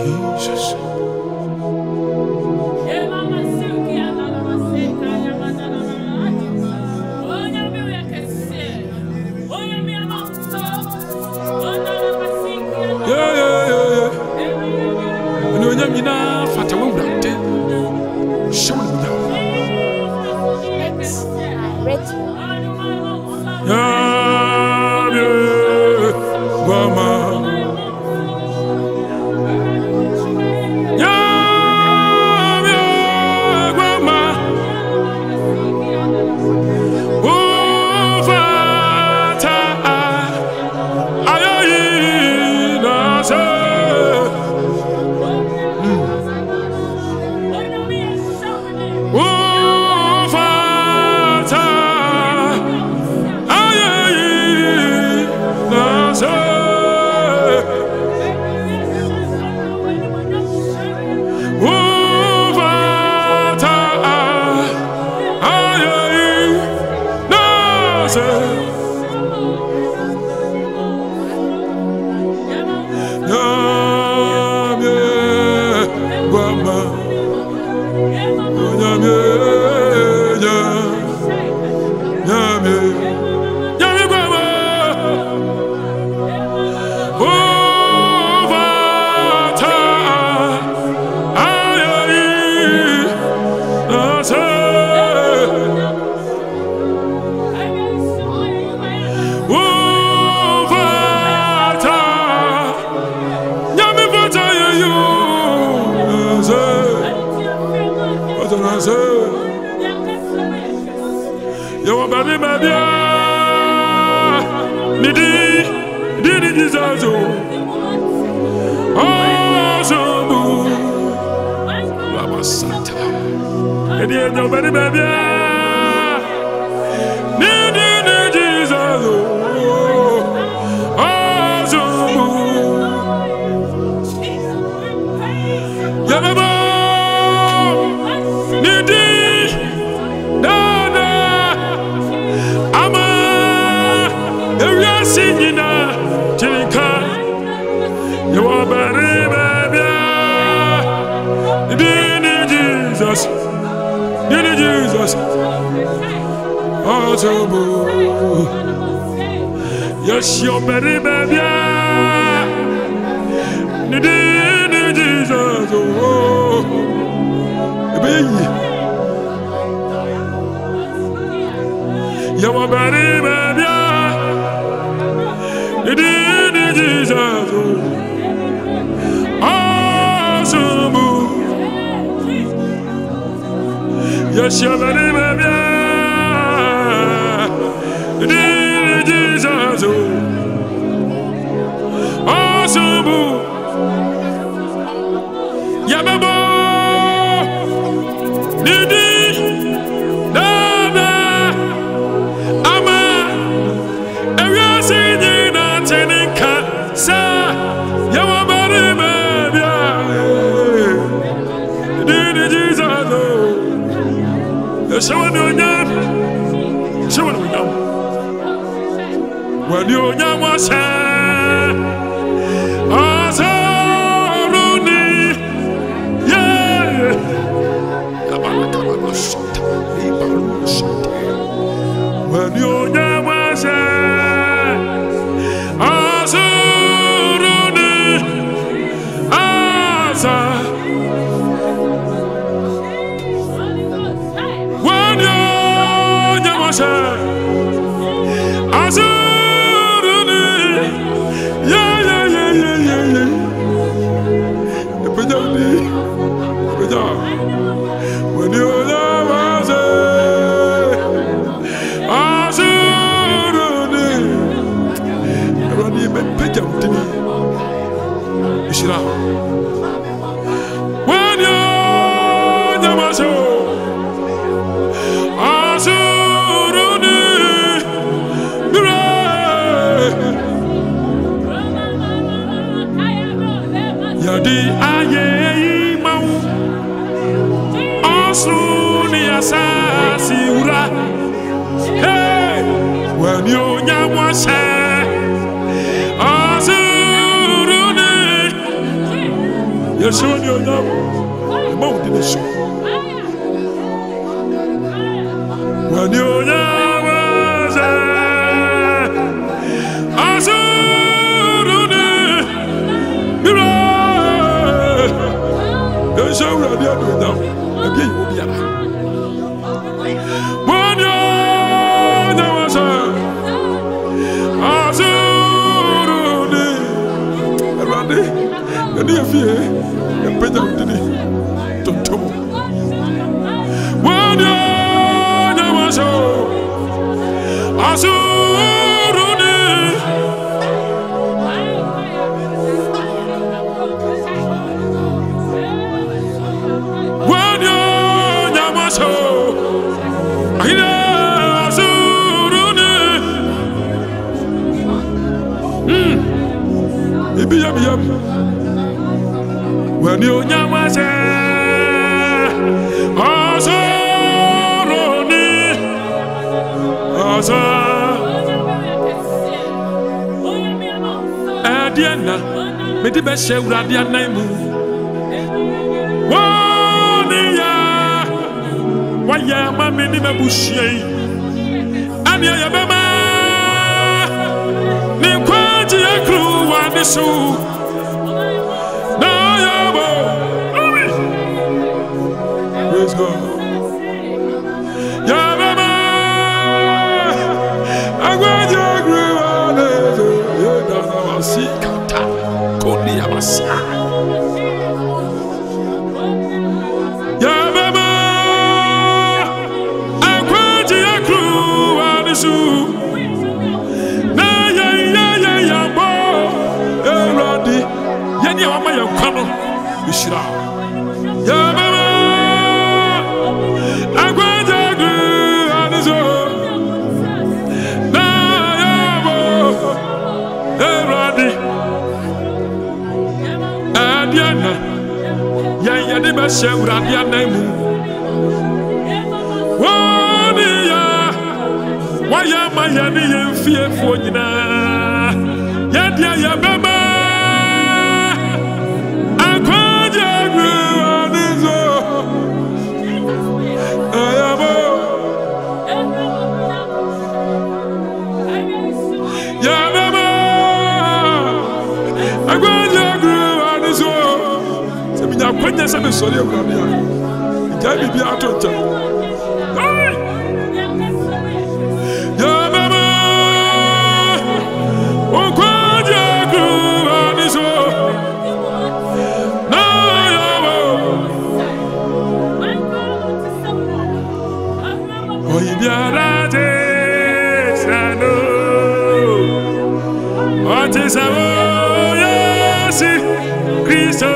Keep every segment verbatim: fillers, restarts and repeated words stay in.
Jesus. Yeah, yeah, yeah, yeah. And when you're not fat, I won't have to show me down. Yeah, yeah, Mama. Yo, baby, baby, Nidi, Nidi, Jesus, oh, so Lama Santa, and yet, yo, baby, baby, Nidi, Jesus, oh, so Yababa, Nidi. You are very baby, Did Jesus, Did Jesus, oh, yes, you're very baby, Did Jesus, oh, baby, you are very baby, Did Jesus, oh. Yes, you're very baby, Jesus, awesome, Yababa, Didi, Dada, Ama, everything in a tenant car, sir, you're very baby, Didi, Jesus. Show me your name. Show me your name. When your name was here, I saw Rudy. Yeah. When your name was here, I saw Rudy. I saw. Yeah, yeah, yeah, yeah, yeah, yeah. When you love us, show you now. Mount in the show. When you now was a don't show you the other now. Again, you will be alive. When you now was a Randy, the near fear, and better than it. Don't tell me. When you now was a when you nyama se asa roni asa adiana me di be she urade anan mu woni ya waya ma me ni mabushie ani ya be ma ni kwaji akru wa ni so. Praise God. Yeah, mama. I'm going to agree on it. You don't know how see Kata. Kodi Abasa. Yeah, mama. I'm going to agree on it. Na ya ya ya ya bo. Eh, Randy. Yani wa ma ya kwano. Bishira. Yeah, mama. Adiana, ya ya de ba she urade anan mu. Woni ya, wa ya ma ya ni ye fie fo nyina. Ya dia ya baba. Akwaje gru anizo. Ayabo. Ya baba. Akwaje Kwanya se me sori awurade ya ngai bibia atonta ya baba o kwaja ku aniso na ya wo o ibiara de sano o te sawo yesi Kristo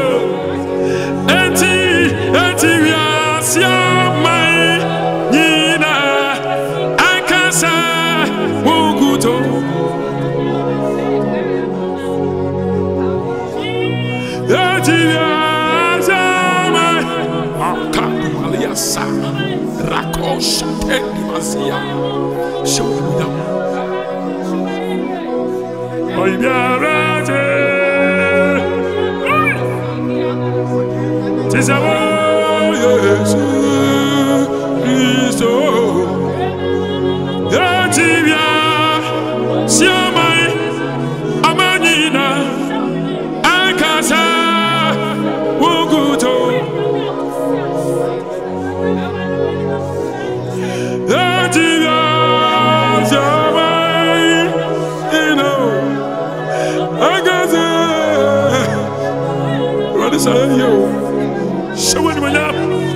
Rakosha Tekimazia. Show me now. Oh, yeah, right. Tis a yes, Christo. Gativia, Siamai, Amanina, Ankasa, Woguto. Show it me now.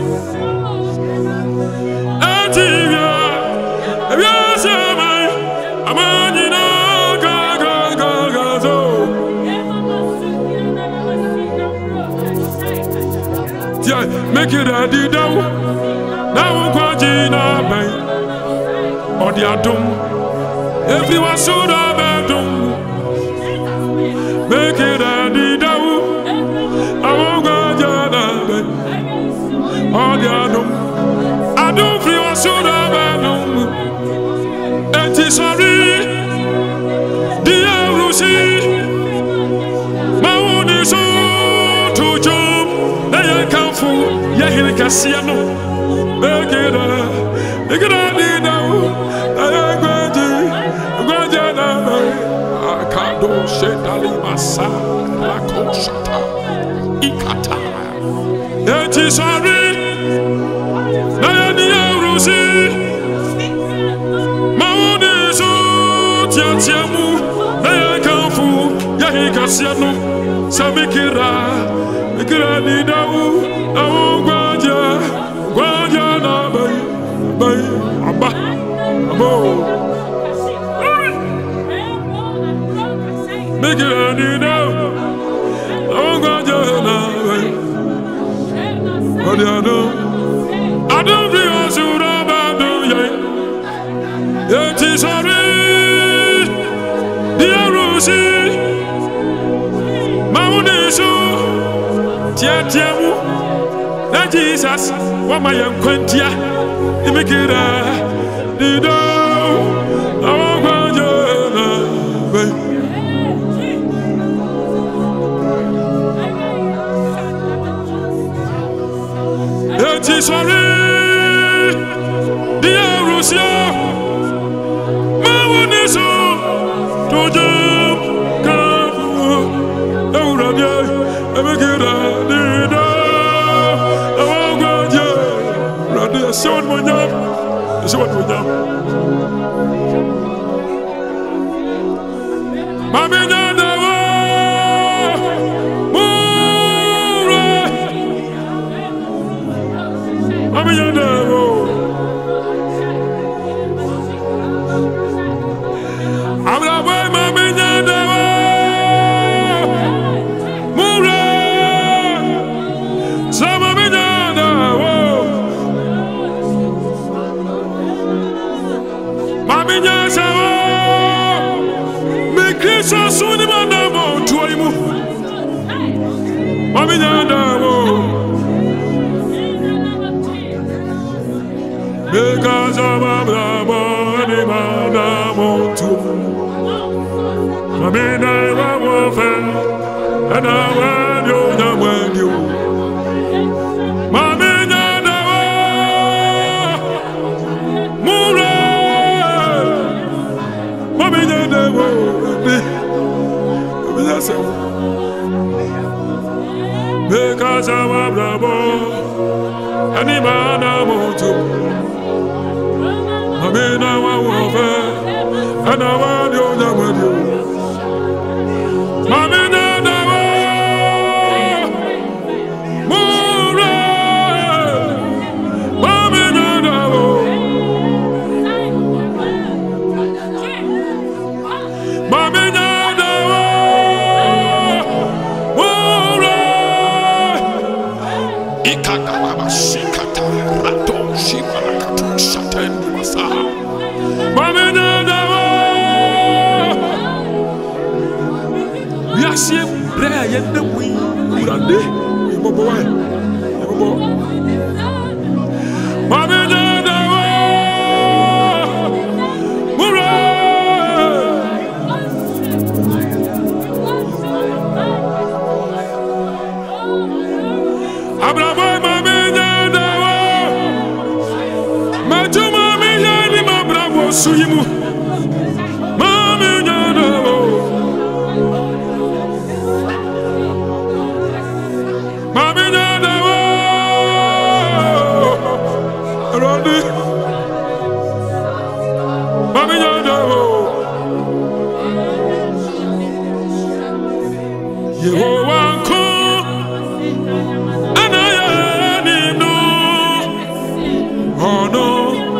Antivia, yes, am I? Am I? Ga ga ga ga zo. Yeah, make it a did now. Now I'm going to be or the adum. Everyone should have a dum. Make it a did now. I won't go to all the adum. I don't feel I should have a dum. And it's sorry. The Rusi. My own is so to jump. Yahini Cassiano, Begida, Egrandina, Ayagwaji, Guajana, Akado, Shetali Massa, Lakoshata, Ikata, Etisari, Nayania Rosi, Maunisu, Tiatiamu, Nayakamfu, Yahini Cassiano, Samikira, Egrandina, Awu Guaja, Guajana, Bay, Bay, Abba, Abo. Make it any now. I'm going to I don't I don't feel so bad, do you? It is sorry. Dear Rosie, Maudisu, Tiatiamu, that Jesus, what my young Quentia, you make it a dido. I'm going to sorry, dear Russia, Mawunisu, to jump, come, Euradia, Emigida, Dida, Awaja, Radia, Son Munyam, Son Munyam. Mamina. Because of my body, my name too. I mean, I will fail, and I will do the way you. Mamma, Mura, Mamma, the world, because of my body, and my name too. I mean, I want to and I want you to with you. Mamma, Mura, Mamma, Mamma, Mura, Ikaka, Shikata, Rato, Shimarakatu, Shatan. We are seeing prayer yet the way we are there. We boy. Mamma, Suyimu, Mami Nyadavo, Mami Nyadavo, Rodi, Mami Nyadavo, Yehovah Ko, Anayani no, oh no.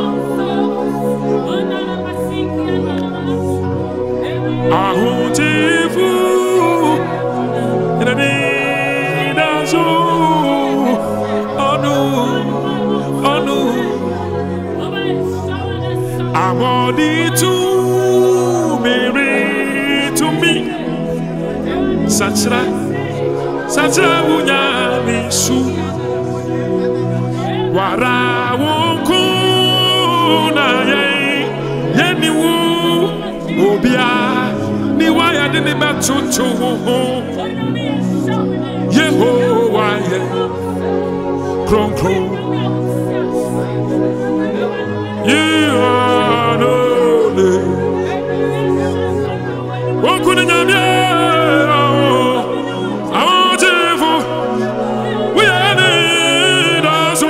Ahutifu inanida so anu anu amodi tu miri to me sachra sachra unyani su wara wonku na ye yeni wu obia ni waya dini batutu Yehovah ye kron kron. You are no day. What could you be? I want you. We are the us.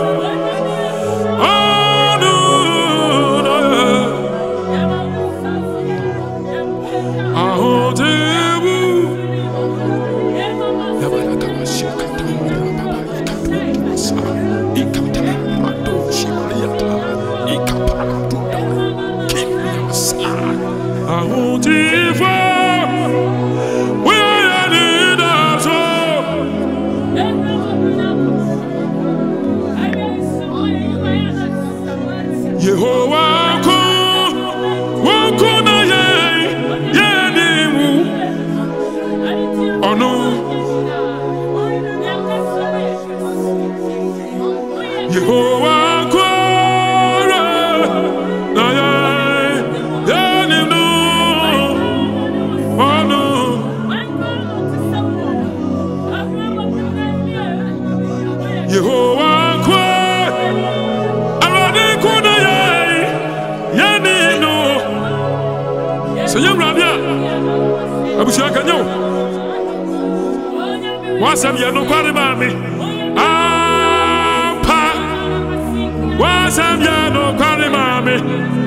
Oh no, no. I want you. I want you for where I need us all. Yehovah, who could I hear? Oh no, Yehovah. Yehovah, already could I, Yanino. So you Rabia, Abushaka, you. What's up, you no quarry mammy? Ah, pa. What's up, you no quarry mammy?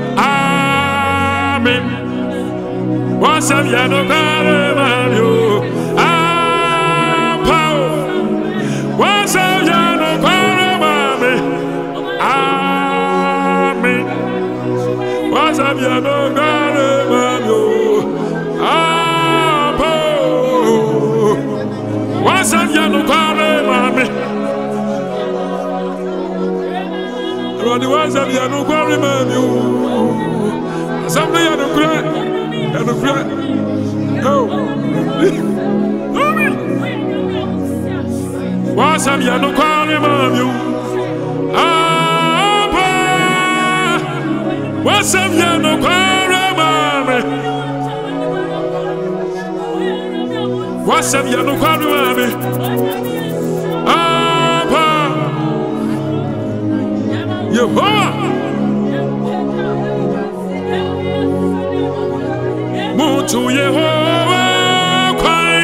Amen. What's up, you no quarry mammy? Ah, pa. What's up, you? Sabia no gare mamio, ah po. Wa sabia no gare mami. Rodi wa sabia no gare mamio. Sabia no gare, no gare. Oh. Wa sabia no gare mamio. What's up, you no quarry, what's up, you no quarry, ah, Yehovah, Mutu Yehovah, cry,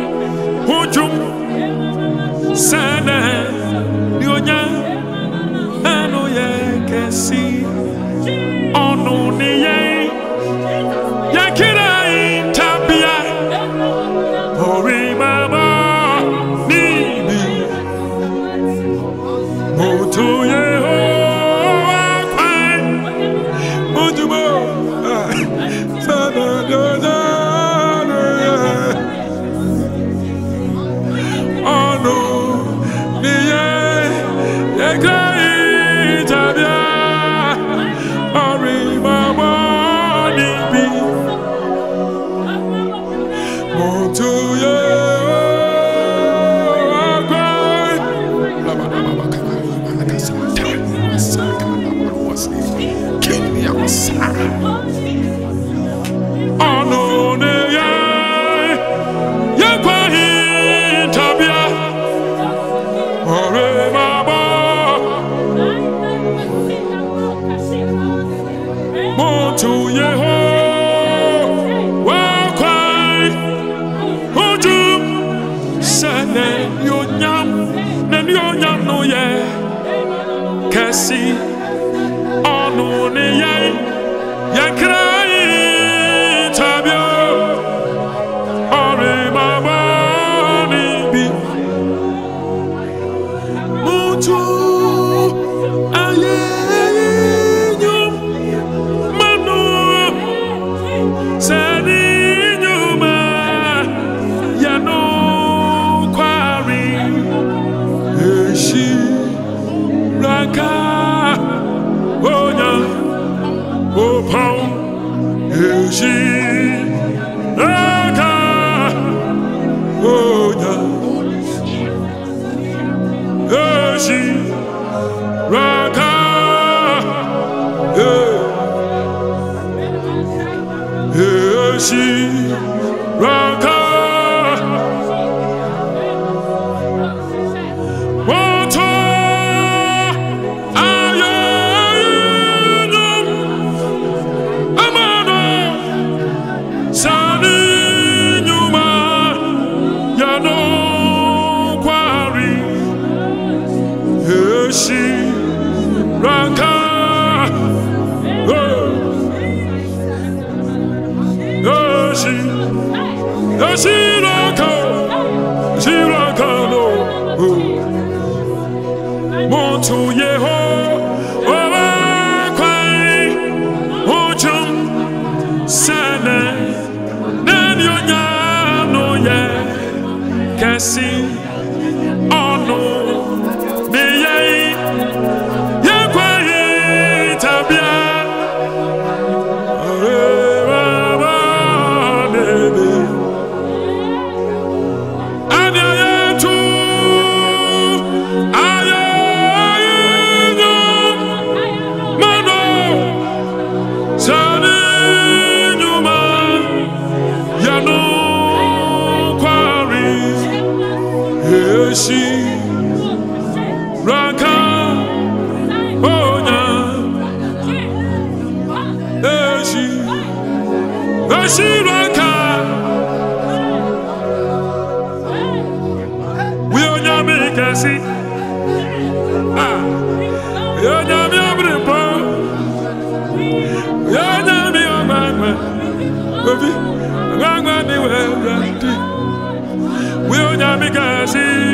Hujum, Sana, Nyonya, Ano ye can see. Ono niye yakira intabia ori mama nibi moto Yehovah kwai mojumo sana doja ono niye yakira intabia to Yehovah, cry, Hujum, Sana, Yonyam, Nan Yonyam no ye, Cassie, Ono ne ye, Yakrai, Tabio, Ore Mama, Nibi, Mutu, Aye. Raka, Ranka. Yoshi. Yoshi Ranka. Yoshi Ranka no. Montu Yeho. Owa Kwai. Ojum. Sana. Nanyonya no ye. Kasi. Oh no. Me ye. Ye Kwai. Tabia. She Ranka Onya She She Ranka We Onya make us see Ah We Onya me abripo We Onya me amangwa Baby Amangwa ni we ranti We Onya make us see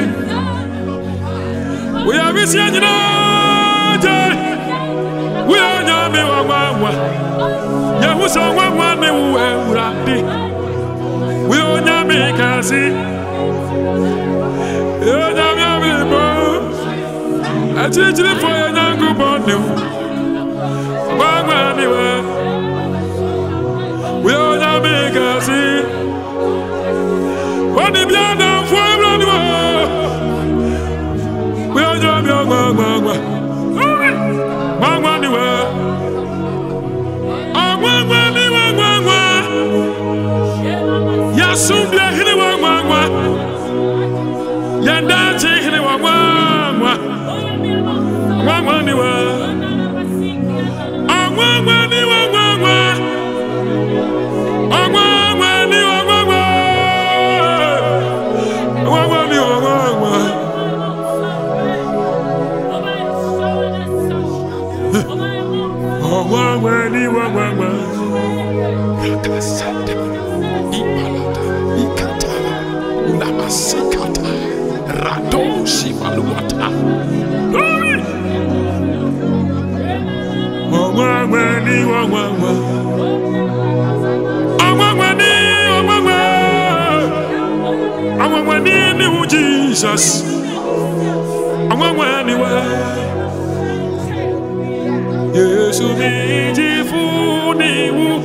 We are missing you know. We are not me one one. Yeah, who's on one one me who are we are not me kasi. You are not me bro. I teach you for your young born new. One one me we are not me kasi. What if you are not for everyone? Mama, mama, mama, ni wa. Ah, mama, ni wa, mama. Ya sumbia hini wa, mama. Ya ndache hini wa, mama. Mama, ni wa. Ah, mama, ni wa, mama. Ah, mama, ni wa, mama. Mama, ni wa, mama. Wangwa ni wangwa kakasate ipalata ikata unamasikata rado shimaluata wangwa ni wangwa wangwa ni wangwa wangwa ni ni Jesus wangwa ni wa Yesu nijifuni wu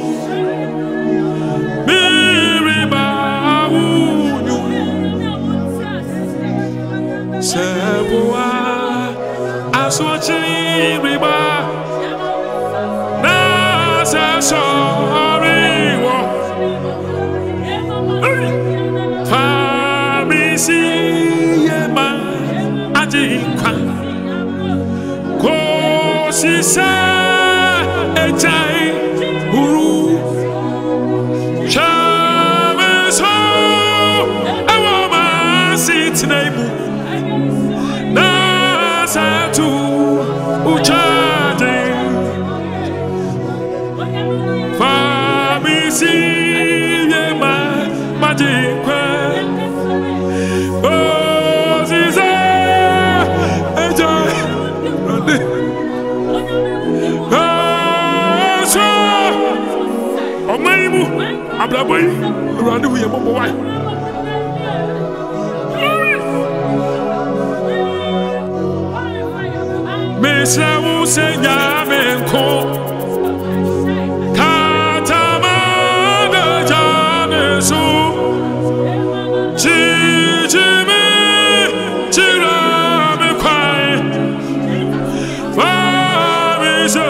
miriba unyu sebuwa aswachi riba na se sorry wo famisi yema ajikwa She said, "Ejai uru, chameso, awama sitneibu, na satu uchade, famisi yema majikwe, oh ziza, ejai, rande." Abraboy, Randy, we are more white. Miss Lamu say, Yamenko Katamana Janesu Chijime Chirame Kwai Famise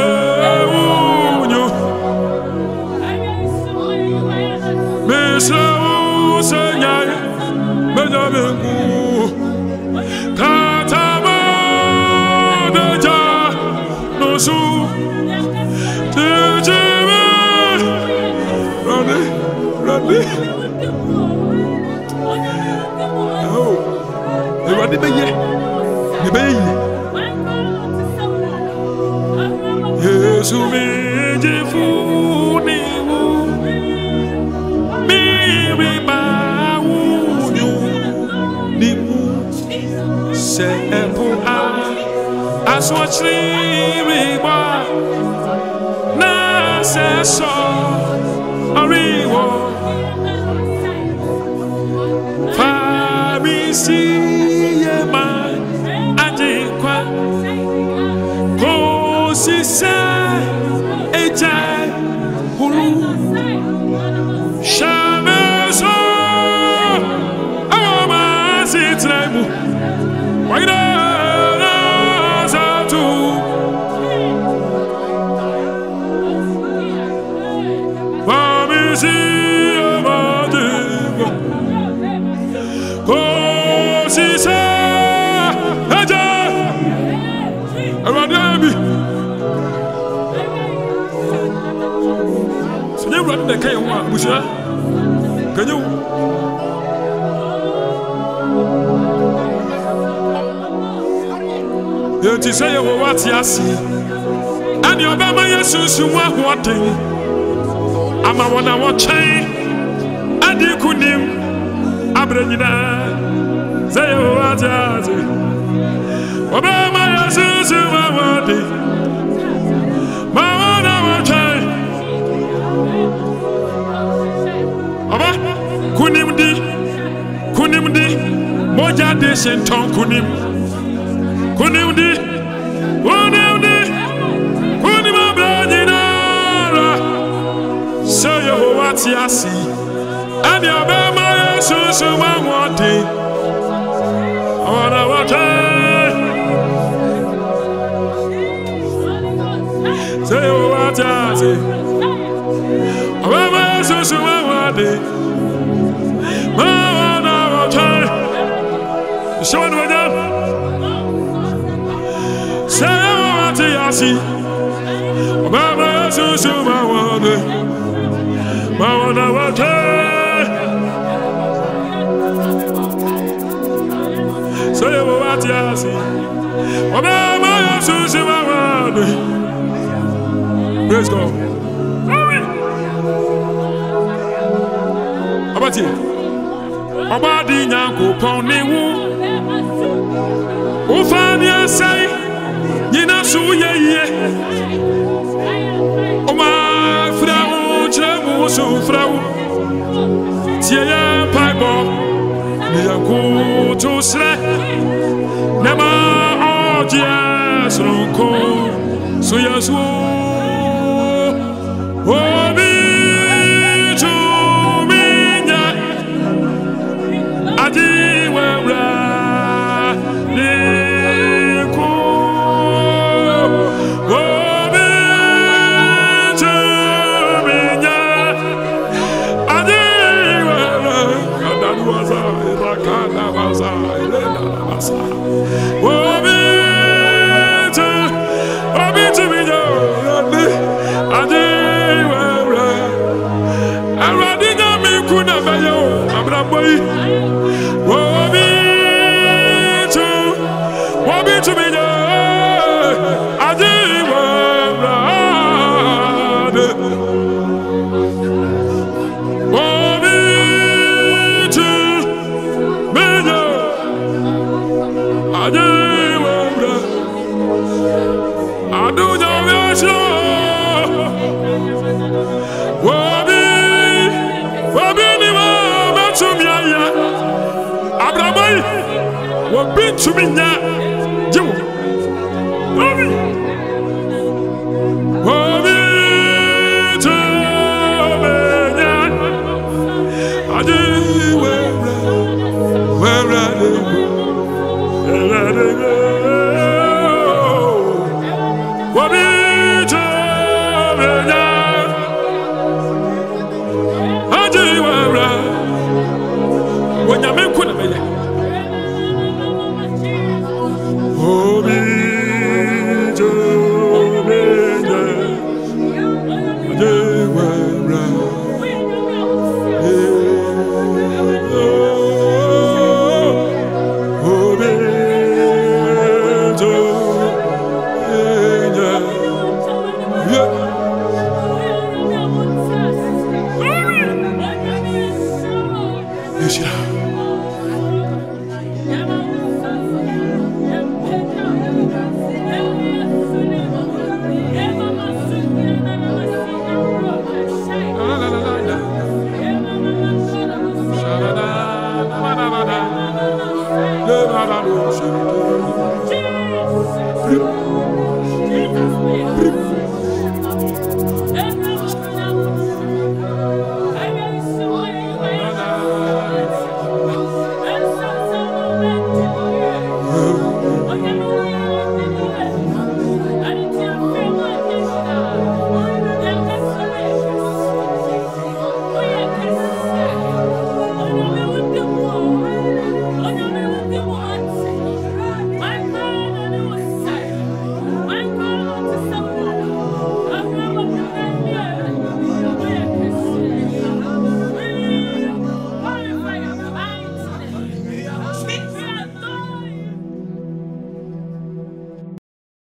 Katama Deja Nosu Tijime Rani Rani Oh Rani Beye Beye sumejifu ni wu mi mi ba wu nyu ni mu se epo a aswachri mi ba na se so ariwo fa mi si ye ma ajikwa ko si se eja huru shameso ama sitremu waida za tu fa mi si ma de ko si se eja Around so you run the K one, Busha. Can you? You say you what you see, and your Bama Jesus, you want what thing. I'm a one I want chain, and you could him. Abrenina, say you what you see. Obama Jesus, you want what thing. Kunim di, kunim di, moja de senton kunim, kunim di, kunim di, kunim abradinara. Say you what you see, and your Bama Jesus you want it. I wanna watch it. Say you what you see, Bama Jesus you want it. Show me that. Say what you see. Baba Jesus, my one, my one, what? Say what you see. Baba Jesus, my one. Praise God. How about you? Obadi nyanko poni wu Ufani asai Nina suye ye Oma frau Chremu su frau Tie ya paibo Niyanko tusre Nema odia Sronko Suya su Obi to me now.